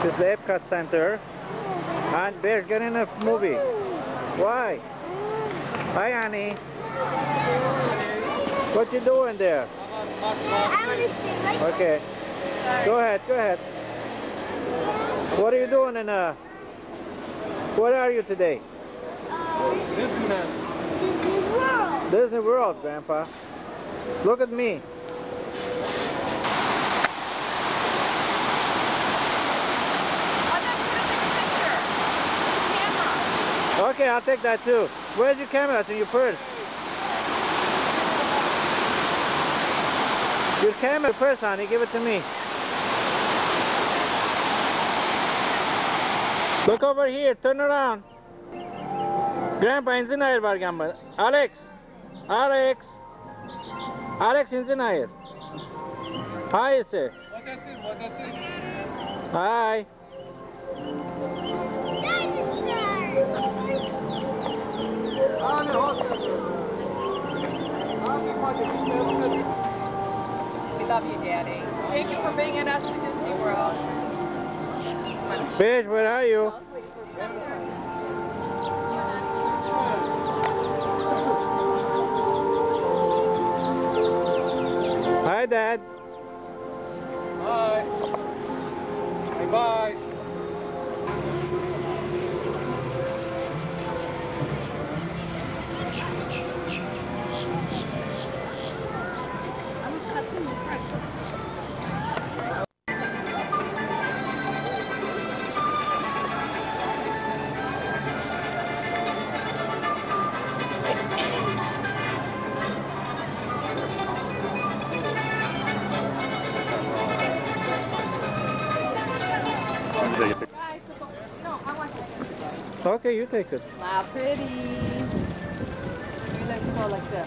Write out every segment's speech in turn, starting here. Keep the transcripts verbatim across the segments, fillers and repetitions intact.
This is the Epcot Center. And Bear, get in a movie. Why? Hi, Annie. What you doing there? Okay. Go ahead, go ahead. What are you doing in uh What are you today? Disneyland. Disney World. Disney World, Grandpa. Look at me. Okay, I'll take that too. Where's your camera? It's in your purse. Your camera purse, honey. Give it to me. Look over here. Turn around. Grandpa, insin hayır var gamba. Alex. Alex. Alex, insin hayır. Hi, sir. What that's it? What that's it? Hi. We love you, Daddy. Thank you for bringing us to Disney World. Paige, where are you? Hi, Dad. Bye. Bye bye. Okay, you take it. Wow, pretty. Maybe let's go like this.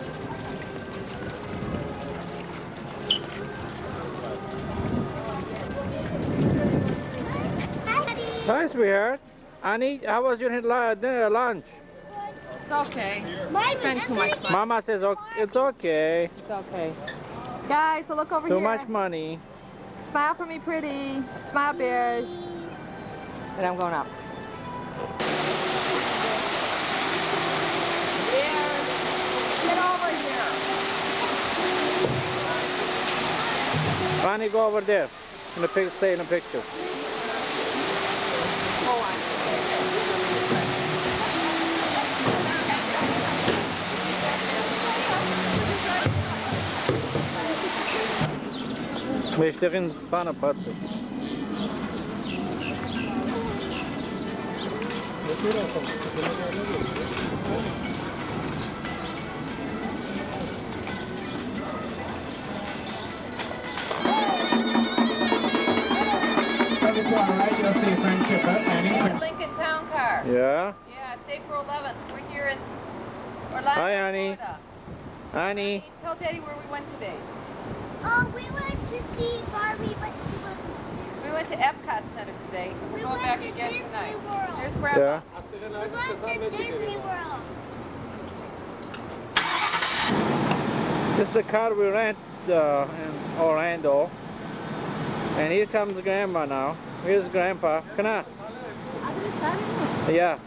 Hi, sweetheart. Annie, how was your uh, dinner, lunch? It's okay. Spend too much money. Mama says okay, it's okay. It's okay. Guys, so look over Too here. much money. Smile for me, pretty. Smile, bears. And I'm going up. Bears, get over here. Annie, go over there. In the pic stay in the picture. Go on. Wees erin staan apart. Lincoln Town Car. Yeah? Yeah, it's April eleventh. We're here in Orlando, Hi, Annie. Florida. Annie. Annie, tell Daddy where we went today. Oh, we went to see Barbie, but she was. We went to Epcot Center today, and we're We going went back to again Disney tonight. World. There's Grandpa. Yeah. We went to Disney World. This is the car we rent uh, in Orlando. And here comes Grandma now. Here's Grandpa. Come on. Yeah.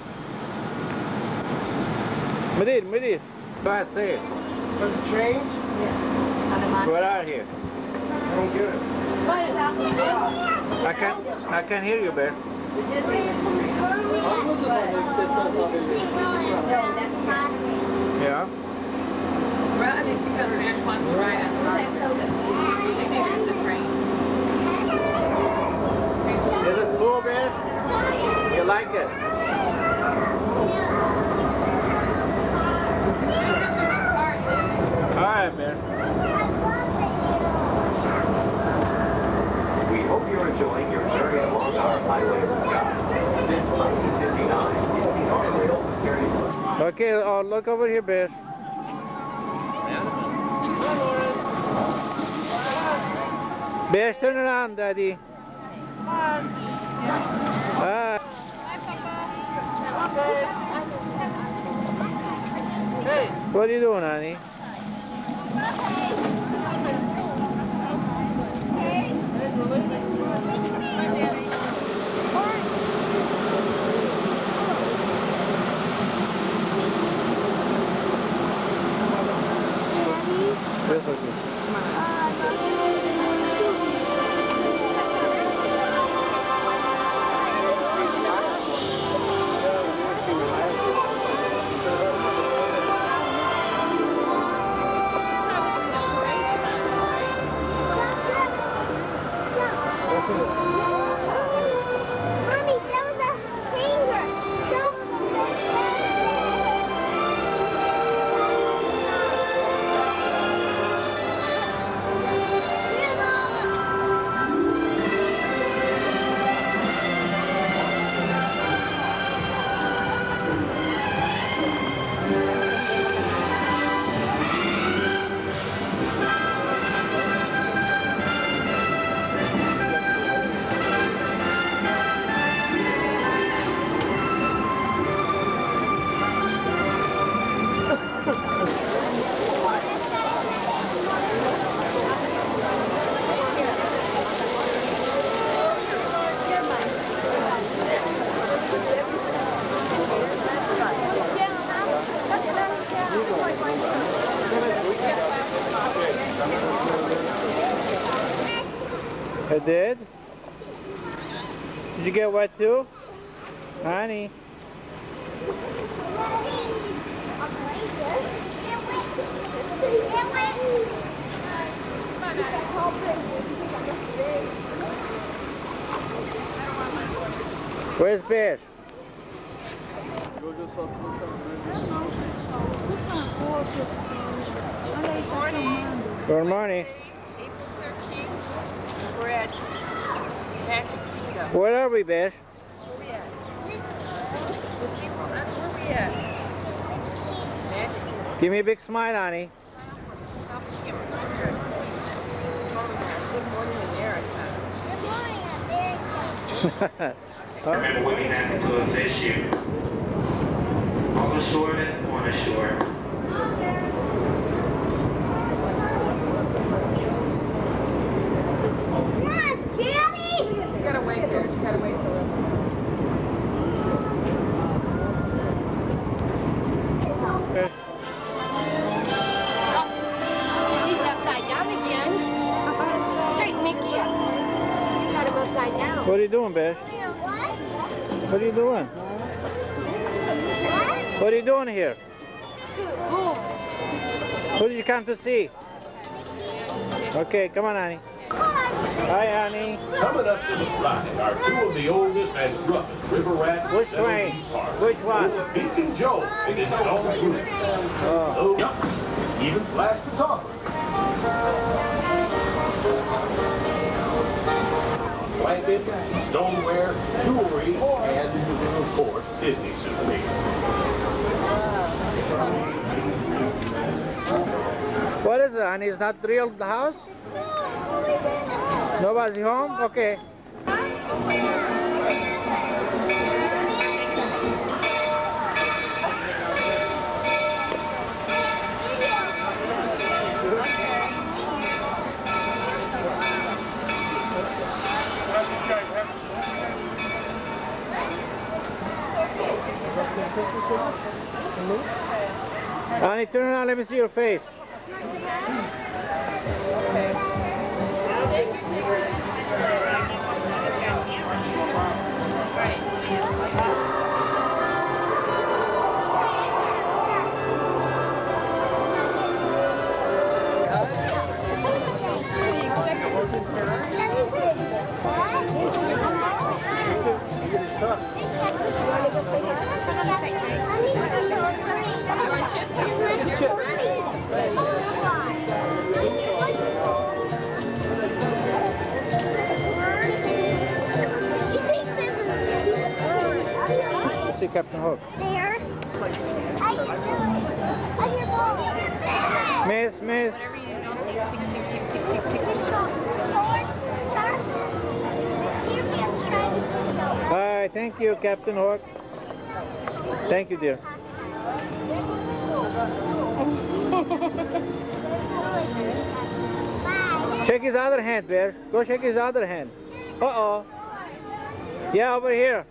Medir, Medir. Go ahead, say it. Does it change? Yeah. What are here? I don't get it. I can't, I can't hear you, Bear. Yeah. Well, I think because Nash wants to ride on the ride. He thinks it's a train. Is it cool, Bear? You like it? All right, Bear. We hope you're enjoying your journey along our highway of the sky. Since nineteen fifty-nine, Disney Monorail was carried. Okay, oh, look over here, Bear. Bear, turn around, Daddy. Ah. What are you doing, honey? Mommy, that was a finger. Show I did? Did you get wet too? Honey? Where's Bear? Good morning. April thirteenth, we're at Magic Kingdom. Where are we, Bear? Where we at? This April, uh, where we at? Magic Kingdom. Give me a big smile, honey. Stop the camera. Right there. Good morning, America. Good morning, America. And women have to assist you. On the shore and on the shore. Come on, Daddy! You gotta wait here. You gotta wait for it. He's upside down again. Straighten Mickey up. You got him upside down. What are you doing, Bear? What? What are you doing? What? What are you doing here? Boom. Who did you come to see? Okay, come on, honey. Hi, honey. Coming up to the ride are two of the oldest and roughest river rats Which that's ever train? been parked. Which one? Pete and Joe in his own group. Oh. Oh, yeah. Even flash photography. Blankets, stoneware, jewelry, and, of course, Disney souvenirs. What is it, honey? Is not the real house? Nobody's home? Okay. Honey, turn around, let me see your face. See Captain Hook. There. How you doing? How's your ball? Miss, miss. Whatever you do, don't say tick, tick, tick, tick, tick, tick. The shorts, Char. Europeans try to do so. Bye, thank you, Captain Hook. Thank you, dear. Bye. Shake his other hand, Bear. Go shake his other hand. Uh-oh. Yeah, over here.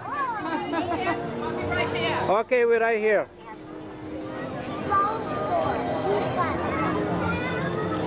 Right there. Okay, we're right here.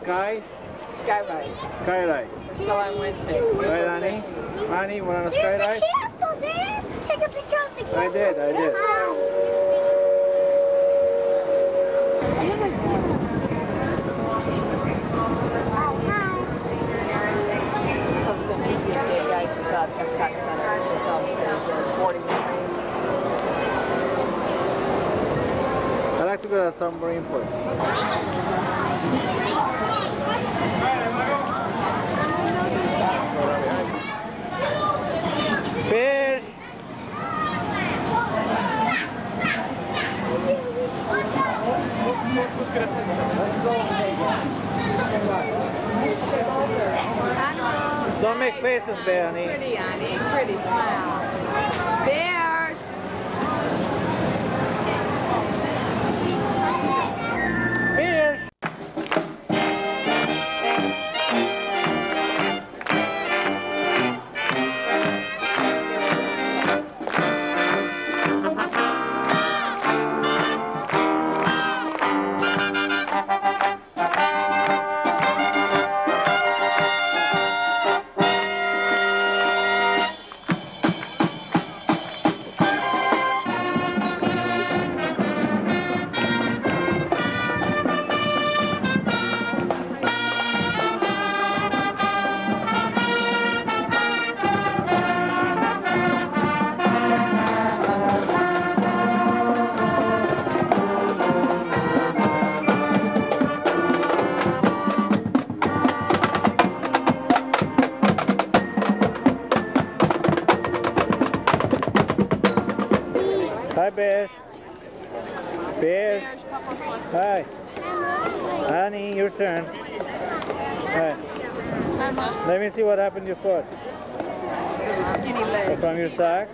sky? Skyride. Skylight. We're still on Wednesday. Right, Annie? Annie, we're on a skylight? Castle, Dad. Take a picture of the castle. I did, I did. Some some P P A guys was out at Epcot Center. They saw me there boarding the plane. I like to go to that submarine port. Fish! Don't make faces, Benny. Pretty, Annie. Pretty smiles. Bears! Fish! Hi, Bears. Bears. Hi. Annie, your turn. Hi. Let me see what happened to your foot. Skinny legs. From your socks?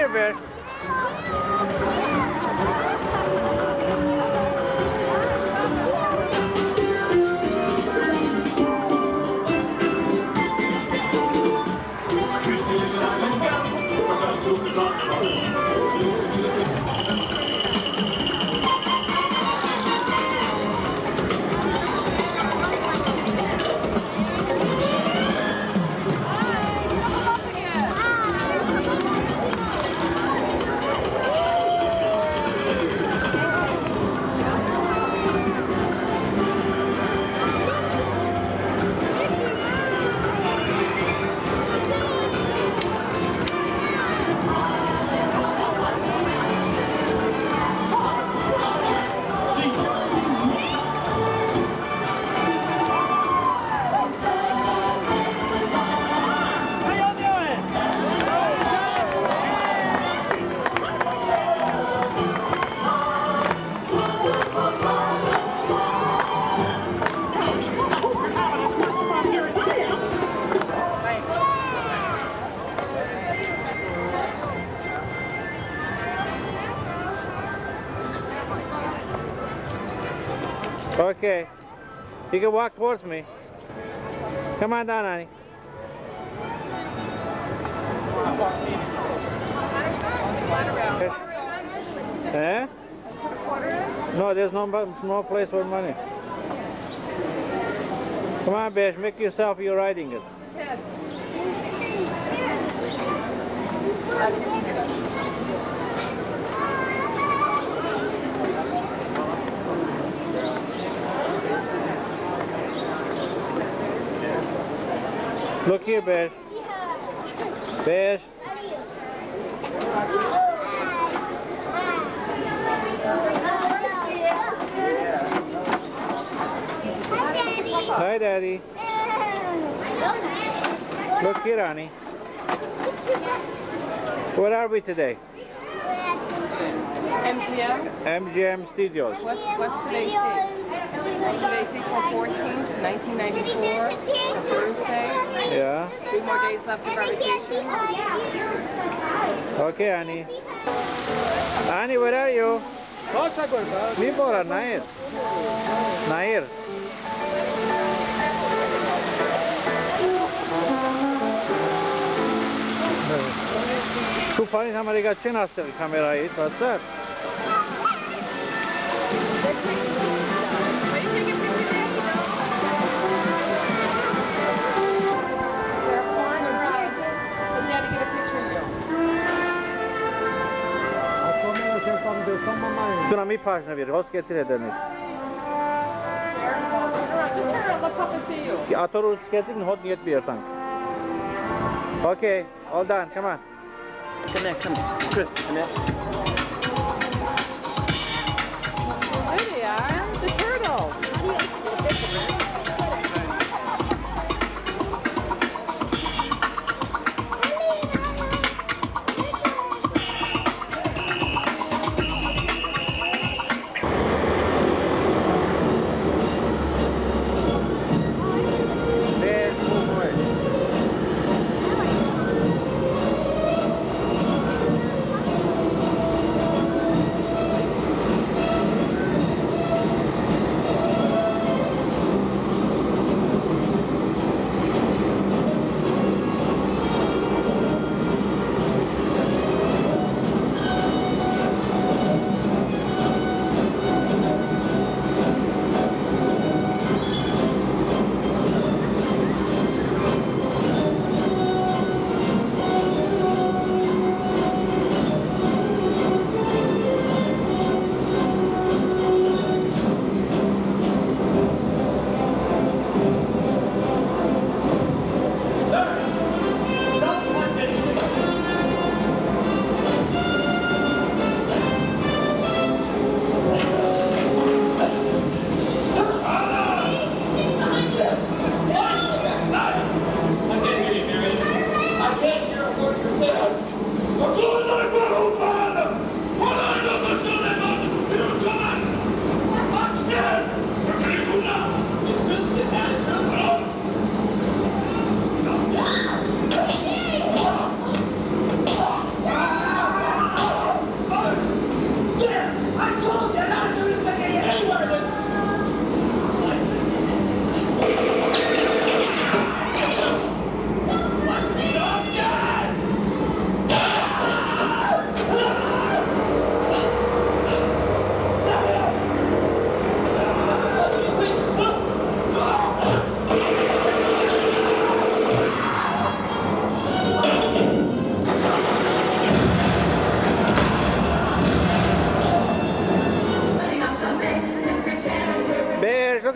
here, Bear. Okay. You can walk towards me. Come on down, honey. Eh? No, there's no, no place for money. Come on, Besh, make yourself you're riding it. Look here, Besh. Besh. Hi, Daddy. Look here, Annie. Where are we today? M G M? M G M Studios. What's, what's today's date? Today's April fourteenth, nineteen ninety-four, a Thursday. Yeah. Three more days left of our vacation. Okay, Annie. Annie, where are you? Mibora, Nair. Nair. Tu fai hamaरे का अच्छे नाश्ते की camera है तो अच्छा Tu nam I pažnje vjeri, hoće cijele deniz. Just turn around, let Papa see you. A to rut skating hot niet bir tank. Okay, all done, come on. Connect, come on. Chris, connect. There they are, the turtles.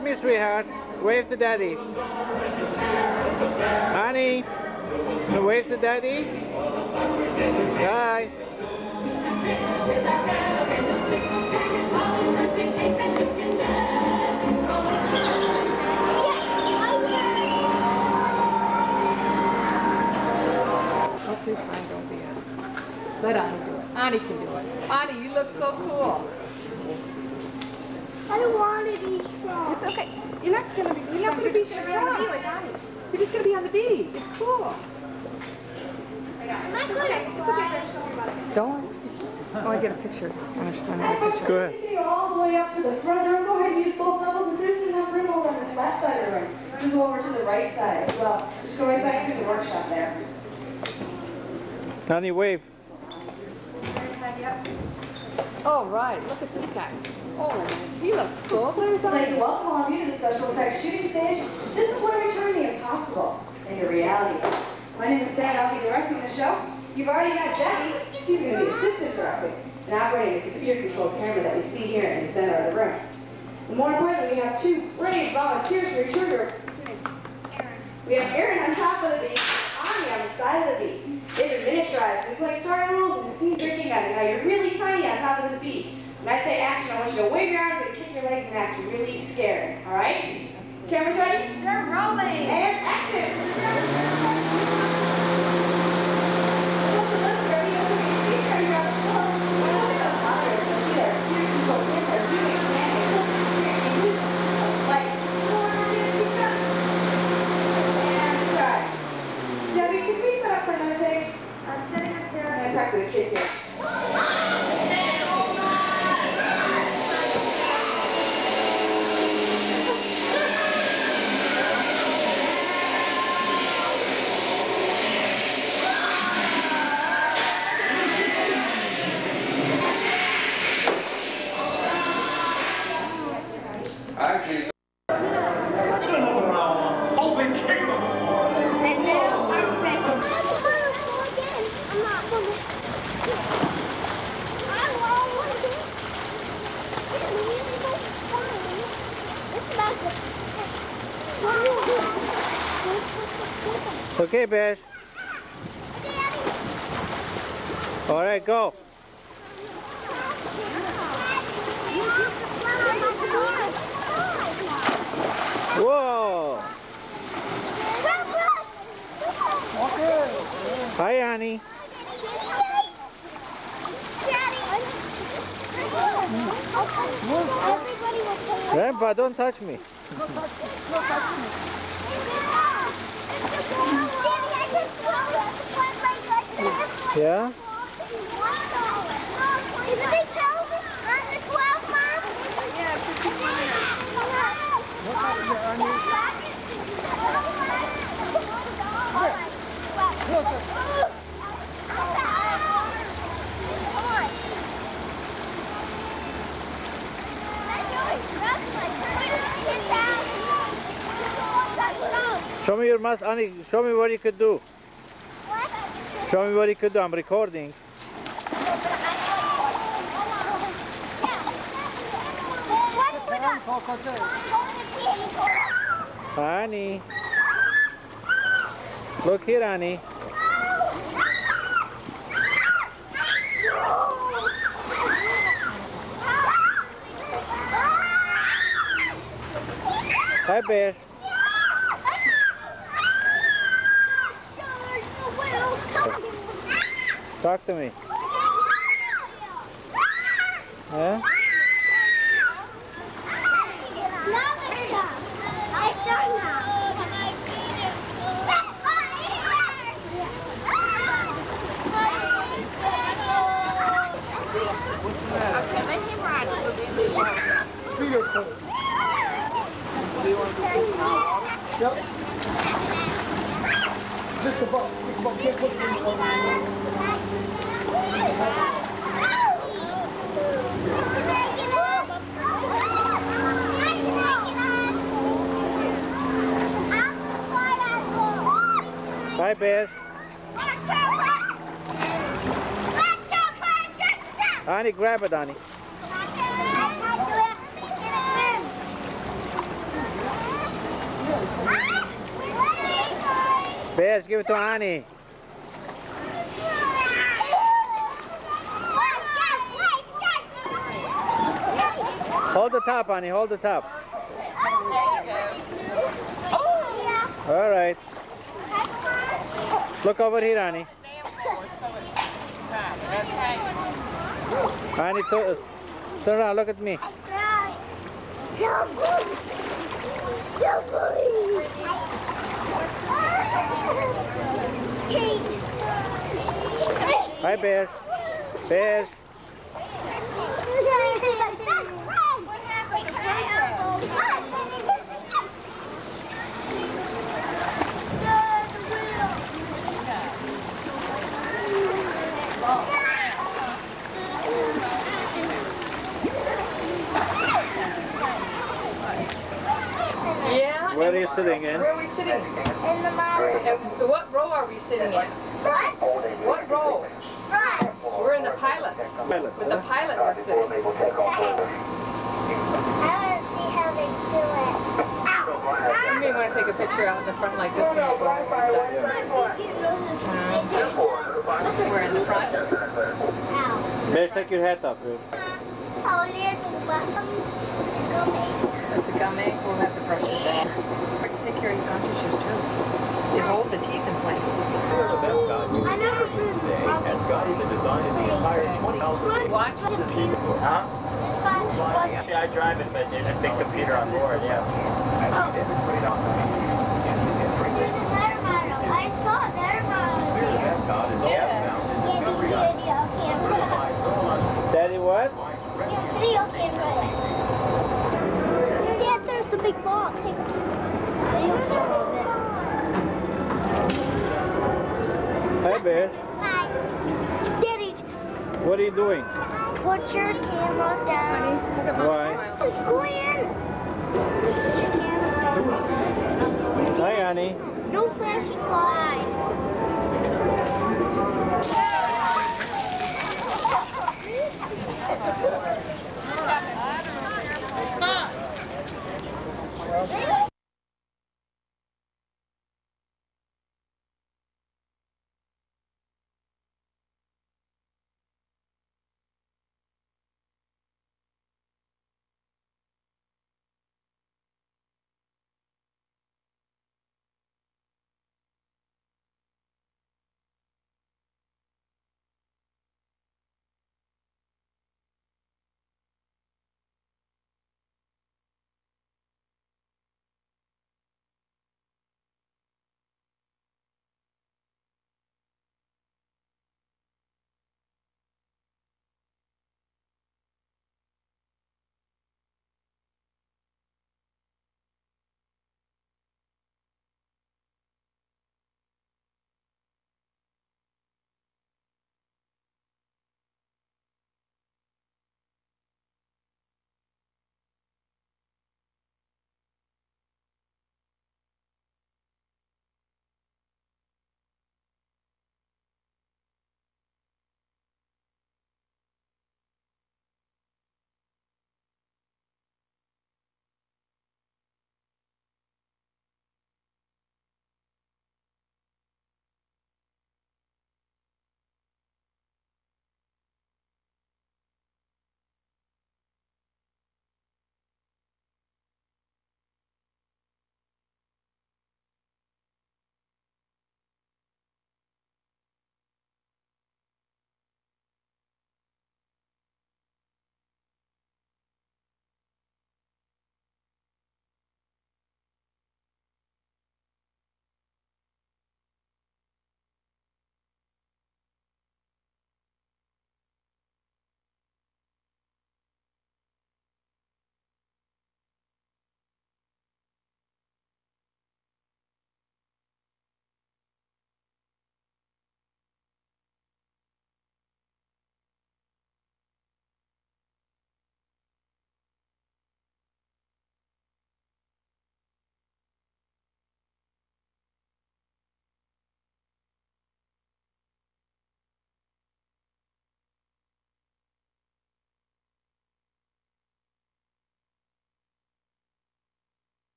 Kiss me, sweetheart. Wave to daddy. Honey, wave to daddy. Bye. Okay, fine, don't be it. Let Ani do it. Ani can do it. Ani, you look so cool. I don't want to be strong. It's okay. You're not gonna be. You're not gonna be strong. You're just gonna be on the bee. It's cool. Am I good at It's okay. Don't. Oh, I get a picture. I want to get a picture. Go ahead. Continue all the way up to the front of the room. Go ahead and use both levels. If there's enough room over on this left side of the room, you can go over to the right side as well. Just go right back into the workshop there. Honey, wave. Oh, right. Look at this guy. Oh, he looks cool. There's I'd like to Ani. welcome all of you to the special effects shooting stage. This is where we turn the impossible into reality. My name is Sam. I'll be directing the show. You've already got Jackie. She's going to be assistant directing and operating the computer-controlled camera that we see here in the center of the room. And more importantly, we have two brave volunteers for your tour group. We have Aaron on top of the beat, Ani on the side of the beat. They've been miniaturized. We play star animals and the scene drinking on it. Now you're really tiny on top of this beat. When I say action, I want you to wave your arms and kick your legs and act really scared. All right? Camera's ready? They're rolling. And action. Also, let's start. You guys are going to see each other around the floor. Look at those monitors. You'll see their computer-controlled cameras zooming and panning. It's such a great illusion of light. Four, three, two, one. And cut. Debbie, can we set up for another take? I'm setting up here. I'm going to talk to the kids here. Actually, And now our special. I'm not going to. I won't want to. It's about to. Okay, Bash. All right, go. Whoa. Hi, Annie. Grandpa, don't touch me. Yeah? Is it big show? On the twelve, Mom? Yeah, fifty-one. Show me your mask, Annie. Show me what you could do. What? Show me what you could do. I'm recording. Annie. Look here, Annie. Hi, Bear. Talk to me. Yeah? Yep. Just the ball. Just the ball. Can't put it in the Bye, Bear. Annie, grab it, Annie. Bears, give it to Annie. Hold the top, Annie. Hold the top. All right. Look over here, Annie. Annie, turn around. Look at me. Hi, Bears. Bears. Yeah. Where are you sitting in? Where are we sitting? In the bottom. And what row are we sitting in? Front. What row? Front. We're in the pilot. Pilot. With the pilot we're sitting. I want to see how they do it. You may want to take a picture out in the front like this when you're going over the side. We're in the front. Bears, take your hat off. Dude. Oh, little bottom. It's a gummy. That's a gum egg. We'll have to brush it back. Take care of your gum tissues too. They hold the teeth in place. I never been from has guided the design of the entire twenty thousand. Watch. Huh? this part. Actually, I drive it, but there's a big computer on board, yeah. There's another model. I saw another model there. Yeah. Yeah, the video camera. Daddy, what? Yeah, video camera. Dad, there's a big ball. Take video camera of it. Hi, Bears. Hi. Daddy, What are you doing? put your camera down. Honey, look at Mommy Why? smile. It's going. Put your camera down. Hi, Annie. No flashing lights.